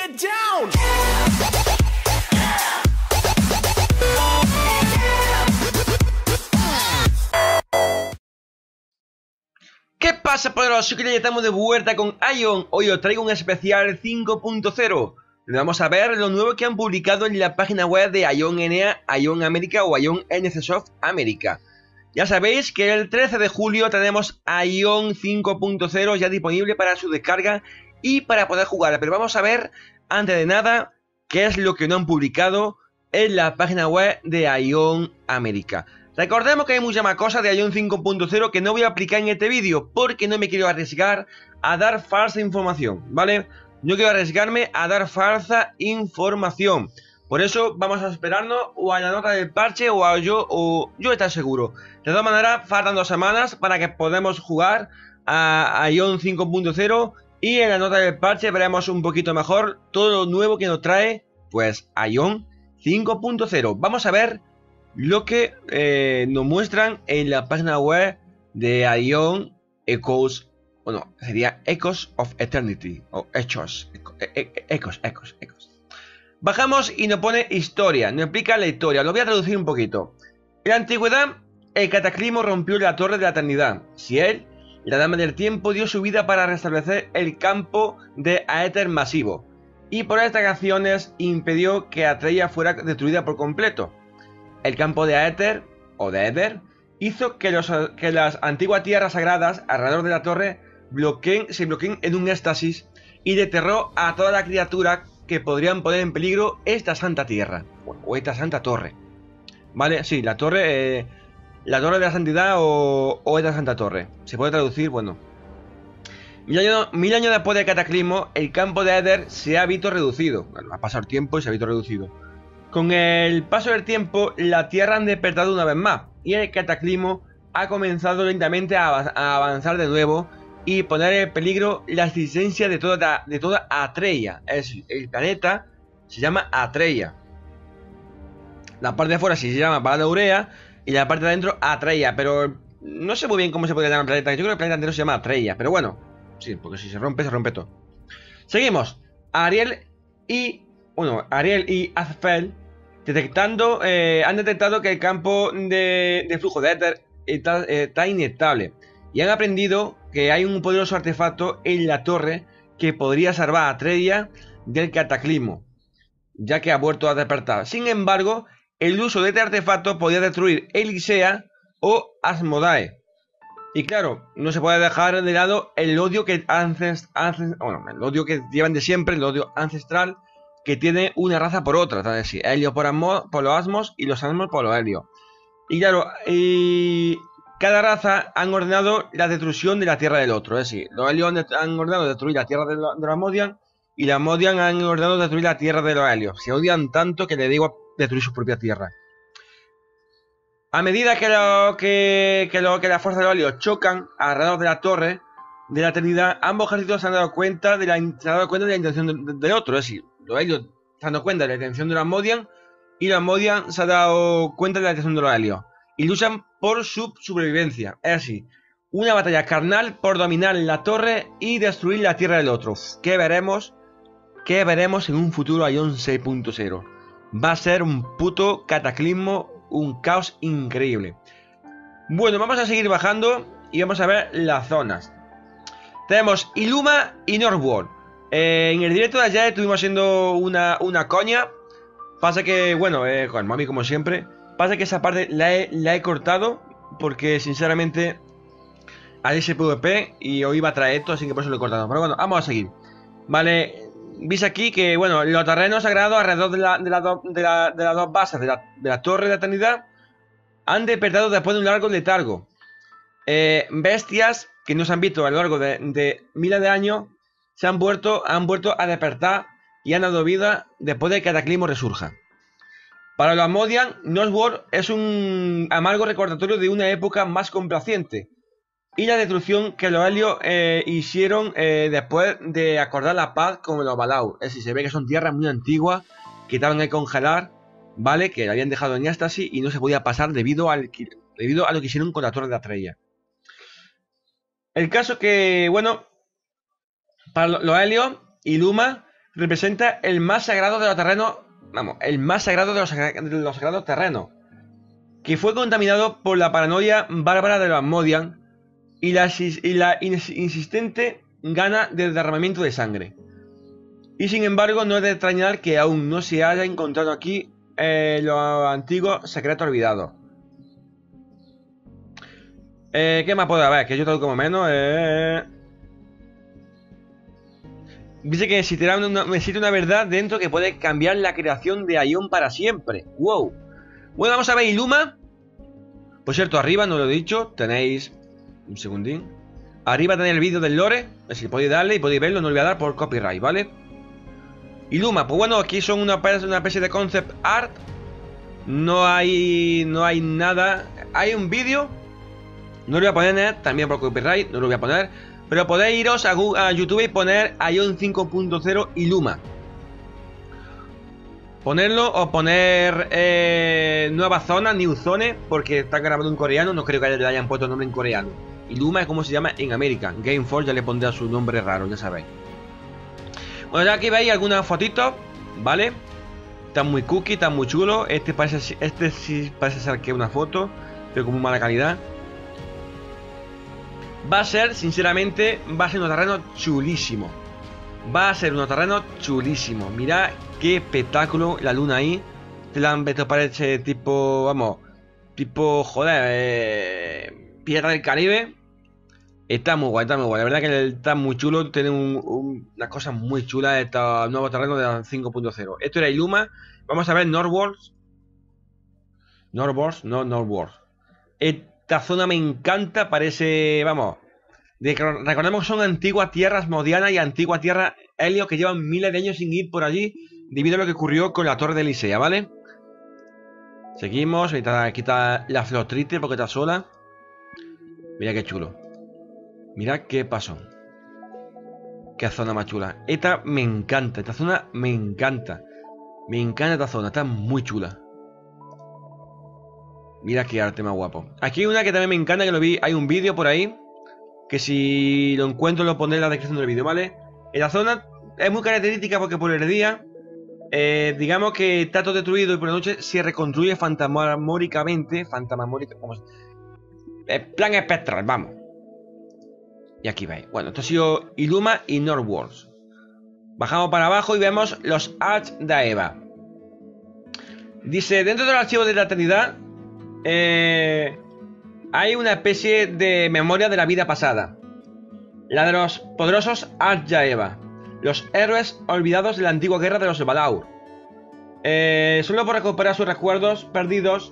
get down. ¿Qué pasa, poderosos? Que ya estamos de vuelta con Ion. Hoy os traigo un especial 5.0. Vamos a ver lo nuevo que han publicado en la página web de Ion NA, Ion América o Ion NCSoft América. Ya sabéis que el 13 de julio tenemos Ion 5.0 ya disponible para su descarga y para poder jugar. Pero vamos a ver, antes de nada, qué es lo que no han publicado en la página web de Ion América. Recordemos que hay muchas más cosas de Ion 5.0 que no voy a aplicar en este vídeo porque no me quiero arriesgar a dar falsa información, ¿vale? No quiero arriesgarme a dar falsa información. Por eso vamos a esperarnos o a la nota del parche o a yo estar seguro. De todas maneras, faltan 2 semanas para que podamos jugar a Ion 5.0 y en la nota del parche veremos un poquito mejor todo lo nuevo que nos trae, pues, Ion 5.0. Vamos a ver lo que nos muestran en la página web de Ion Echoes. Bueno, sería Echoes of Eternity o Echoes. Ecos. Bajamos y nos pone historia, nos explica la historia. Lo voy a traducir un poquito. En la antigüedad, el cataclismo rompió la torre de la eternidad. Ciel, la dama del tiempo, dio su vida para restablecer el campo de Aether masivo, y por estas acciones impidió que Atreya fuera destruida por completo. El campo de Aether, o de Ether, hizo que las antiguas tierras sagradas alrededor de la torre se bloqueen en un éxtasis y deterró a toda la criatura que podrían poner en peligro esta santa tierra, o esta santa torre. ¿Vale? Sí, la torre de la santidad o esta santa torre. Se puede traducir, bueno. 1000 años después del cataclismo, el campo de Aether se ha visto reducido. Bueno, ha pasado el tiempo y se ha visto reducido. Con el paso del tiempo, la Tierra ha despertado una vez más, y el cataclismo ha comenzado lentamente a avanzar de nuevo y poner en peligro la existencia de toda Atreya. Es decir, el planeta se llama Atreya. La parte de afuera sí se llama Balanaurea y la parte de adentro Atreya, pero no sé muy bien cómo se puede llamar el planeta. Yo creo que el planeta entero se llama Atreya, pero bueno, sí, porque si se rompe todo. Seguimos. Ariel y Azfel han detectado que el campo de flujo de Aether está inestable y han aprendido que hay un poderoso artefacto en la torre que podría salvar a Atreya del cataclismo, ya que ha vuelto a despertar. Sin embargo, el uso de este artefacto podría destruir Elisea o Asmodae. Y claro, no se puede dejar de lado el odio que el odio que llevan de siempre, el odio ancestral que tiene una raza por otra, es decir, Helio por los Asmos y los Asmos por los Helio. Y claro, cada raza han ordenado la destrucción de la tierra del otro, es decir, los Helios han ordenado destruir la tierra de los Modian y los Modian han ordenado destruir la tierra de los Helios. Se odian tanto que le digo a destruir su propia tierra. A medida que la fuerza de los Helios chocan alrededor de la torre de la eternidad, ambos ejércitos se han dado cuenta de la intención del otro, es decir, los Helios se han dado cuenta de la intención de los Modian y los Modian se han dado cuenta de la intención de los Helios y luchan por su supervivencia. Es decir, una batalla carnal por dominar la torre y destruir la tierra del otro. ¿Qué veremos en un futuro Ion 6.0? Va a ser un puto cataclismo, un caos increíble. Bueno, vamos a seguir bajando y vamos a ver las zonas. Tenemos Iluma y Northworld. En el directo de ayer estuvimos haciendo una coña. Pasa que, bueno, con mami como siempre. Pasa que esa parte la he cortado porque sinceramente hay ese PvP y hoy iba a traer esto, así que por eso lo he cortado. Pero bueno, vamos a seguir. Vale, veis aquí que, bueno, los terrenos sagrados alrededor de las dos bases de la torre de la eternidad han despertado después de un largo letargo. Bestias que no se han visto a lo largo de miles de años han vuelto a despertar y han dado vida después de que el cataclismo resurja. Para los Modian, Northworld es un amargo recordatorio de una época más complaciente y la destrucción que los Helios hicieron después de acordar la paz con los Valar. Es decir, se ve que son tierras muy antiguas que estaban a congelar, ¿vale? Que la habían dejado en éxtasis y no se podía pasar debido a lo que hicieron con la torre de Atreya. El caso que, bueno, para los Helios, Iluma representa el más sagrado de los terrenos. Vamos, el más sagrado de los sagrados terrenos. Que fue contaminado por la paranoia bárbara de los Asmodian y la insistente gana de derramamiento de sangre. Y sin embargo, no es de extrañar que aún no se haya encontrado aquí los antiguos secretos olvidados. ¿Qué más puede haber? Que yo traduzco más o menos. Dice que existe una verdad dentro que puede cambiar la creación de Aion para siempre. ¡Wow! Bueno, vamos a ver Iluma. Por cierto, arriba, no lo he dicho, tenéis... Un segundín. Arriba tenéis el vídeo del lore. Si podéis darle y podéis verlo, no lo voy a dar por copyright, ¿vale? Iluma, pues bueno, aquí son una especie de concept art. No hay nada. Hay un vídeo. No lo voy a poner también por copyright, no lo voy a poner. Pero podéis iros a YouTube y poner Aion 5.0 Iluma. Ponerlo o poner nueva zona, new zone, porque está grabado en coreano. No creo que le hayan puesto nombre en coreano. Iluma es como se llama en América. Gameforce ya le pondrá su nombre raro, ya sabéis. Bueno, ya aquí veis algunas fotitos, ¿vale? Están muy cookie, están muy chulos. Este sí parece ser que es una foto, pero con muy mala calidad. Va a ser, sinceramente, va a ser un terreno chulísimo. Va a ser un terreno chulísimo. Mirad qué espectáculo la luna ahí. Esto parece tipo, vamos, tipo, joder, Pirata del Caribe. Está muy guay, está muy guay. La verdad que está muy chulo. Tiene una cosa muy chula este nuevo terreno de 5.0. Esto era Iluma. Vamos a ver Northworlds. Northworlds. Esta zona me encanta. Parece, vamos. Recordemos que son antiguas tierras modianas y antiguas tierras Helio que llevan miles de años sin ir por allí debido a lo que ocurrió con la Torre de Elisea, ¿vale? Seguimos. Aquí está la flor triste porque está sola. Mira qué chulo. Mirad qué pasó. Qué zona más chula. Esta me encanta. Esta zona me encanta. Me encanta esta zona. Está muy chula. Mira qué arte más guapo. Aquí hay una que también me encanta, que lo vi. Hay un vídeo por ahí. Que si lo encuentro lo pondré en la descripción del vídeo, ¿vale? En la zona es muy característica porque por el día... digamos que está todo destruido y por la noche se reconstruye fantasmóricamente. Como plan espectral, vamos. Y aquí veis. Bueno, esto ha sido Iluma y Northworlds. Bajamos para abajo y vemos los Arch Daeva. Dice, dentro del archivo de la eternidad hay una especie de memoria de la vida pasada. La de los poderosos Arch Daeva, los héroes olvidados de la antigua guerra de los Valaur. Solo por recuperar sus recuerdos perdidos.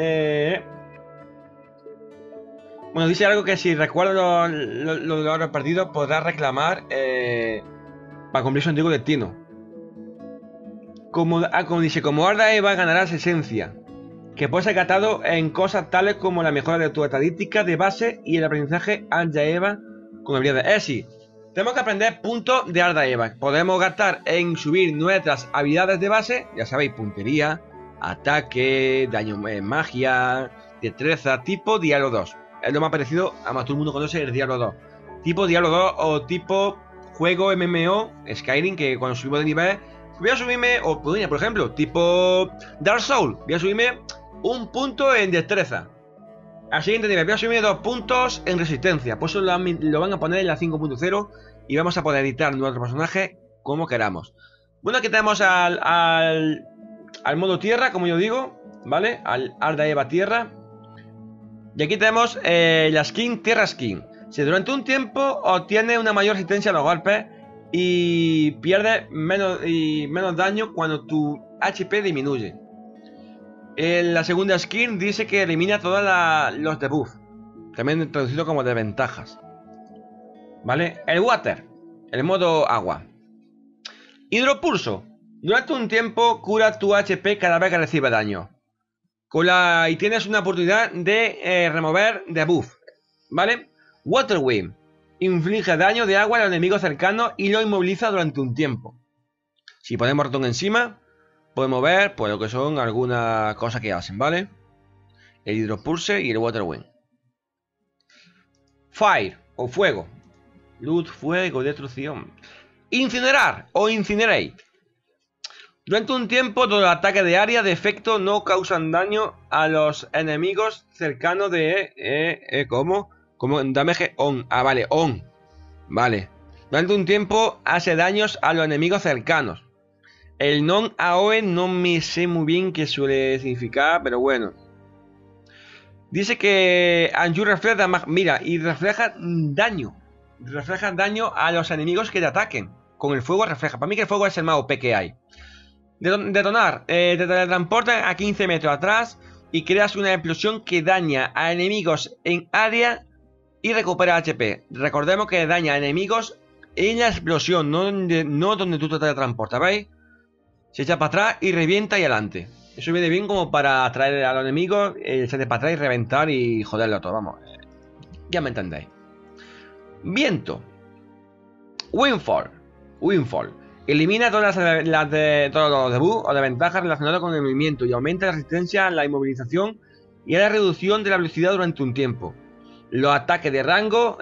Bueno, dice algo que si recuerda lo de los perdidos podrá reclamar para cumplir su antiguo destino. Como dice, como Arch Daeva ganarás esencia, que puede ser gastado en cosas tales como la mejora de tu estadística de base y el aprendizaje Arch Daeva con habilidades. Es decir, tenemos que aprender puntos de Arch Daeva. Podemos gastar en subir nuestras habilidades de base, ya sabéis, puntería, ataque, daño, magia, destreza, tipo Diablo 2. Es lo más parecido, además todo el mundo conoce el Diablo 2. Tipo Diablo 2 o tipo juego MMO, Skyrim, que cuando subimos de nivel, voy a subirme, o por ejemplo, tipo Dark Souls, voy a subirme un punto en destreza. Al siguiente nivel voy a subirme 2 puntos en resistencia. Pues eso lo van a poner en la 5.0 y vamos a poder editar nuestro personaje como queramos. Bueno, aquí tenemos al modo tierra, como yo digo, ¿vale? Al Arch Daeva tierra. Y aquí tenemos la skin Tierra Skin. Si durante un tiempo obtiene una mayor resistencia a los golpes y pierde menos daño cuando tu HP disminuye. La segunda skin dice que elimina todos los debuffs, también traducido como desventajas. ¿Vale? El Water, el modo agua. Hidropulso. Durante un tiempo cura tu HP cada vez que recibe daño. Y tienes una oportunidad de remover debuff. ¿Vale? Water Wind. Inflige daño de agua a los enemigos cercanos y lo inmoviliza durante un tiempo. Si ponemos ratón encima, podemos ver pues lo que son algunas cosas que hacen, ¿vale? El Hidropulse y el Water Wind. Fire o fuego. Luz, fuego, destrucción. Incinerar o Incinerate. Durante un tiempo, todo ataque de área de efecto no causan daño a los enemigos cercanos de... ¿Cómo? Como damage on. Ah, vale, on. Vale. Durante un tiempo hace daños a los enemigos cercanos. El non-AOE no me sé muy bien qué suele significar, pero bueno. Dice que Anju refleja más... Mira, y refleja daño. Refleja daño a los enemigos que te ataquen. Con el fuego refleja. Para mí que el fuego es el más OP que hay. Detonar. Te teletransporta a 15 metros atrás y creas una explosión que daña a enemigos en área y recupera HP. Recordemos que daña a enemigos en la explosión, no donde tú te teletransportas, ¿veis? Se echa para atrás y revienta y adelante. Eso viene bien como para atraer a los enemigos, echarse para atrás y reventar y joderlo todo, vamos. Ya me entendéis. Viento. Windfall. Elimina todos los debuffs o desventajas relacionados con el movimiento y aumenta la resistencia a la inmovilización y a la reducción de la velocidad durante un tiempo. Los ataques de rango...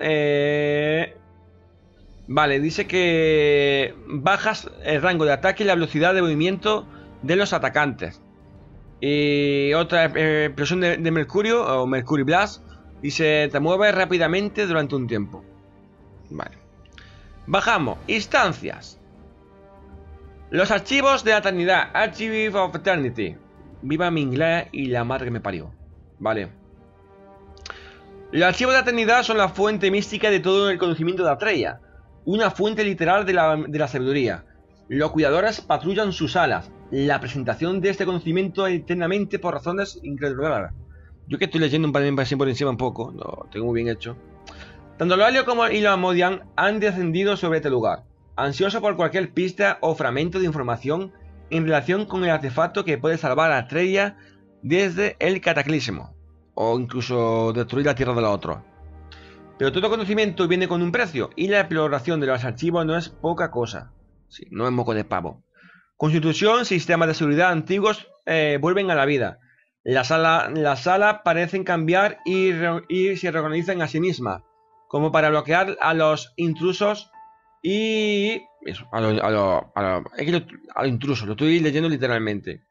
Vale, dice que bajas el rango de ataque y la velocidad de movimiento de los atacantes. Y otra explosión de mercurio o Mercury Blast. Dice, te mueves rápidamente durante un tiempo. Vale. Bajamos. Instancias. Los archivos de la eternidad. Archive of Eternity. Viva mi inglés y la madre que me parió. Vale. Los archivos de la eternidad son la fuente mística de todo el conocimiento de Atreya. Una fuente literal de la sabiduría. Los cuidadores patrullan sus alas. La presentación de este conocimiento eternamente por razones increíbles. Yo que estoy leyendo un panel por encima un poco. Lo tengo muy bien hecho. Tanto Loalio como y los Amodian han descendido sobre este lugar, ansioso por cualquier pista o fragmento de información en relación con el artefacto que puede salvar a Atreya desde el cataclismo, o incluso destruir la tierra de los otros. Pero todo conocimiento viene con un precio, y la exploración de los archivos no es poca cosa. Sí, no es moco de pavo. Constitución, sistemas de seguridad antiguos vuelven a la vida. Las salas parecen cambiar y se reorganizan a sí mismas, como para bloquear a los intrusos y... Eso, a los intrusos, lo estoy leyendo literalmente.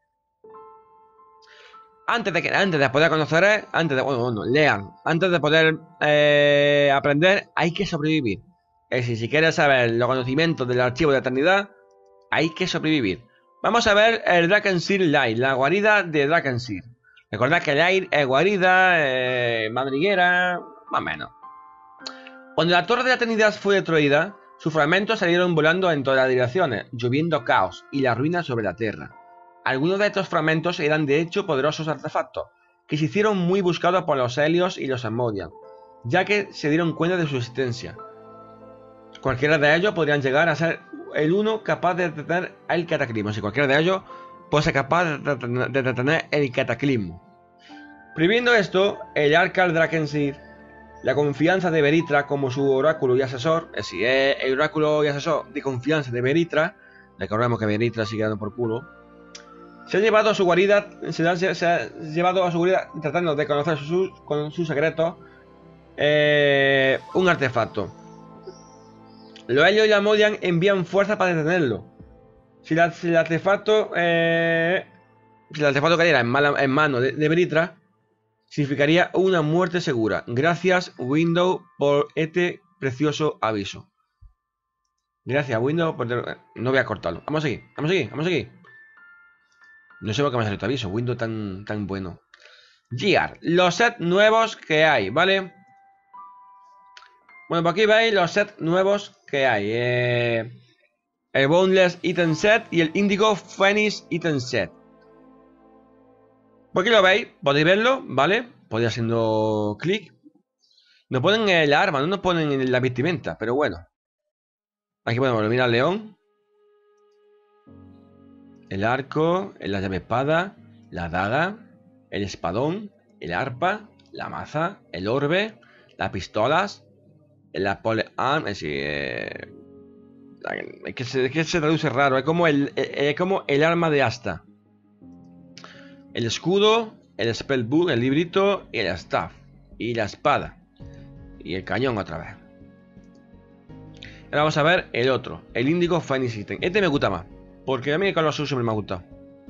Antes de poder conocer, lean. Antes de poder aprender, hay que sobrevivir. Es decir, si quieres saber los conocimientos del archivo de eternidad, hay que sobrevivir. Vamos a ver el Drakensir Lair, la guarida de Drakensir. Recordad que Lair es guarida, madriguera, más o menos. Cuando la Torre de la Eternidad fue destruida, sus fragmentos salieron volando en todas las direcciones, lloviendo caos y la ruina sobre la Tierra. Algunos de estos fragmentos eran de hecho poderosos artefactos, que se hicieron muy buscados por los Helios y los Amodian, ya que se dieron cuenta de su existencia. Cualquiera de ellos podrían llegar a ser el uno capaz de detener el cataclismo, si cualquiera de ellos puede ser capaz de detener el cataclismo. Previendo esto, el Arcal Drakensir, la confianza de Veritra como su oráculo y asesor, es decir, el oráculo y asesor de confianza de Veritra, recordemos que Veritra sigue dando por culo, se ha llevado a su guarida, tratando de conocer con sus secretos, un artefacto. Los Helios y la Amodian envían fuerza para detenerlo. Si el artefacto cayera en manos de Veritra, significaría una muerte segura. Gracias, Windows, por este precioso aviso. Gracias, Windows, por... No voy a cortarlo. Vamos a seguir. No sé por qué me ha salido este aviso. Windows tan bueno. Gear. Los sets nuevos que hay, ¿vale? Bueno, por aquí veis los sets nuevos que hay. El Boneless Item Set y el Indigo Phoenix Item Set. Por aquí lo veis, podéis verlo, ¿vale? Podéis haciendo clic. Nos ponen el arma, no nos ponen la vestimenta, pero bueno. Aquí podemos eliminar al león, el arco, la llave espada, la daga, el espadón, el arpa, la maza, el orbe, las pistolas, la pole arm, es decir, es que se traduce raro, es como el arma de asta. El escudo, el spellbook, el librito, y el staff, y la espada, y el cañón otra vez. Ahora vamos a ver el otro, el Indigo Fighting System. Este me gusta más, porque a mí el Call of Duty siempre me ha gustado.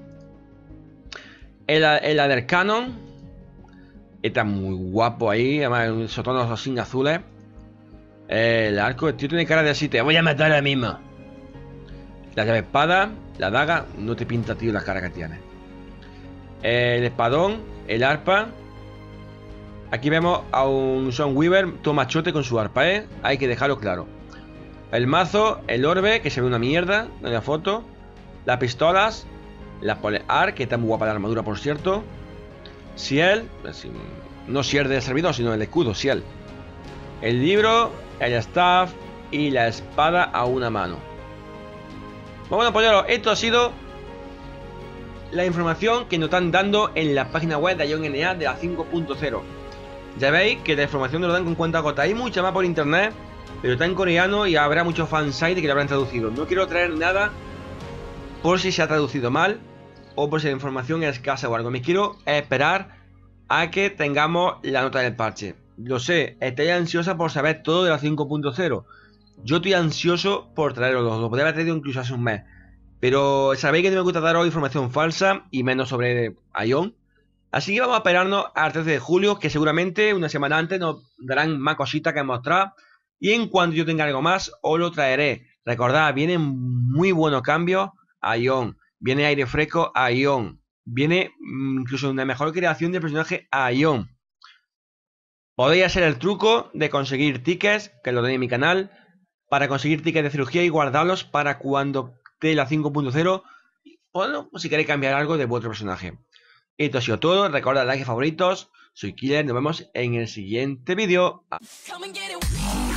El Ladder Cannon está muy guapo ahí, además esos tonos así azules. El arco, el tío tiene cara de así, te voy a matar ahora mismo. La llave espada, la daga, no te pinta, tío, la cara que tiene. El espadón, el arpa. Aquí vemos a un Son Weaver todo machote con su arpa, ¿eh? Hay que dejarlo claro. El mazo, el orbe, que se ve una mierda en la foto. Las pistolas, la Pole Arc, que está muy guapa la armadura, por cierto. Ciel, no Ciel del servidor, sino el escudo, Ciel. El libro, el staff y la espada a una mano. Bueno, pues esto ha sido la información que nos están dando en la página web de Ion NA de la 5.0. Ya veis que la información nos lo dan con cuenta gota. Hay mucha más por internet, pero está en coreano y habrá muchos fansites que lo habrán traducido. No quiero traer nada por si se ha traducido mal o por si la información es escasa o algo. Me quiero esperar a que tengamos la nota del parche. Lo sé, estoy ansiosa por saber todo de la 5.0. Yo estoy ansioso por traerlo. Lo podría haber traído incluso hace un mes. Pero sabéis que no me gusta daros información falsa y menos sobre Ion. Así que vamos a esperarnos al 13 de julio, que seguramente una semana antes nos darán más cositas que mostrar. Y en cuanto yo tenga algo más, os lo traeré. Recordad, vienen muy buenos cambios a Ion. Viene aire fresco a Ion. Viene incluso una mejor creación de personaje a Ion. Podéis hacer el truco de conseguir tickets, que lo tenéis en mi canal, para conseguir tickets de cirugía y guardarlos para cuando esté la 5.0. Bueno, si queréis cambiar algo de vuestro personaje. Esto ha sido todo. Recordad like y favoritos. Soy Killer. Nos vemos en el siguiente vídeo.